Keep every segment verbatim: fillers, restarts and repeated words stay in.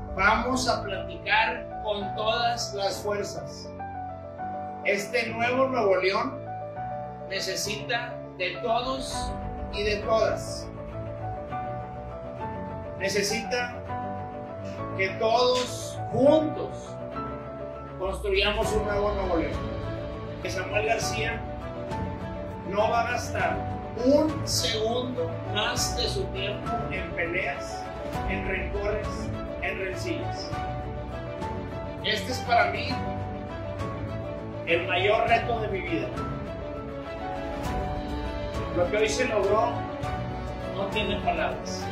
Vamos a platicar con todas las fuerzas. Este nuevo Nuevo León necesita de todos y de todas. Necesita que todos juntos construyamos un nuevo Nuevo León. Que Samuel García no va a gastar un segundo más de su tiempo en peleas, en rencores, en rencillas. Este es para mí el mayor reto de mi vida. Lo que hoy se logró no tiene palabras.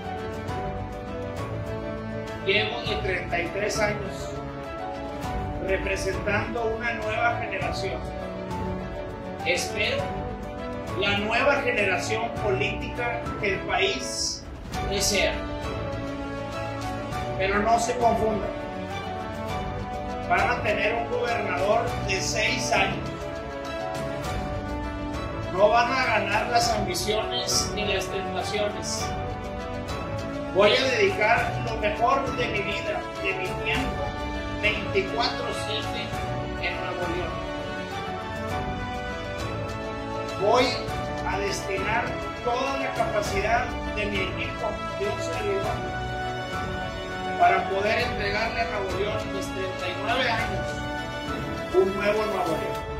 Llevo de treinta y tres años representando una nueva generación. Espero la nueva generación política que el país desea. Pero no se confundan. Van a tener un gobernador de seis años. No van a ganar las ambiciones ni las tentaciones. Voy a dedicar lo mejor de mi vida, de mi tiempo, veinticuatro siete en Nuevo León. Voy a destinar toda la capacidad de mi equipo de un servidor para poder entregarle a Nuevo León, mis treinta y nueve años, un nuevo Nuevo León.